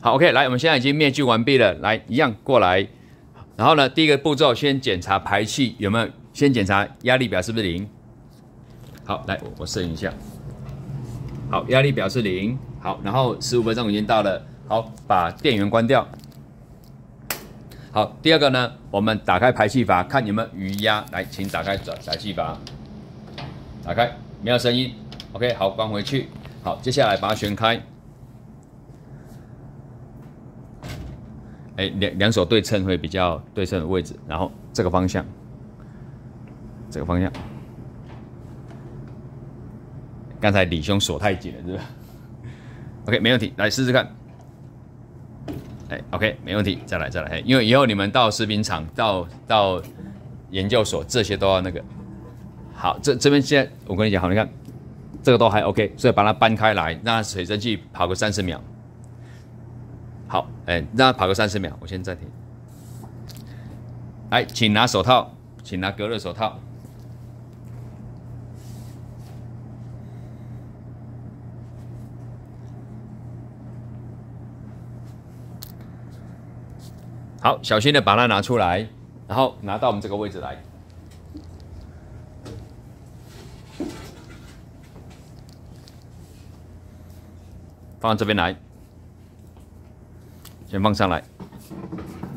好 ，OK， 来，我们现在已经灭菌完毕了，来，一样过来。然后呢，第一个步骤先检查排气有没有，先检查压力表是不是0。好，来，我设一下。好，压力表是0。好，然后15分钟已经到了。好，把电源关掉。好，第二个呢，我们打开排气阀，看有没有余压。来，请打开排气阀，打开，没有声音。OK， 好，关回去。好，接下来把它旋开。两手对称会比较对称的位置，然后这个方向，这个方向。刚才李兄锁太紧了，是吧 ？OK， 没问题，来试试看。OK， 没问题，再来。因为以后你们到食品厂、到研究所，这些都要那个。好，这边现在我跟你讲，好，你看这个都还 OK， 所以把它搬开来，让水蒸气跑个30秒。好，让它跑个30秒，我先暂停。来，请拿手套，请拿隔热手套。好，小心的把它拿出来，然后拿到我们这个位置来。放到这边来，先放上来。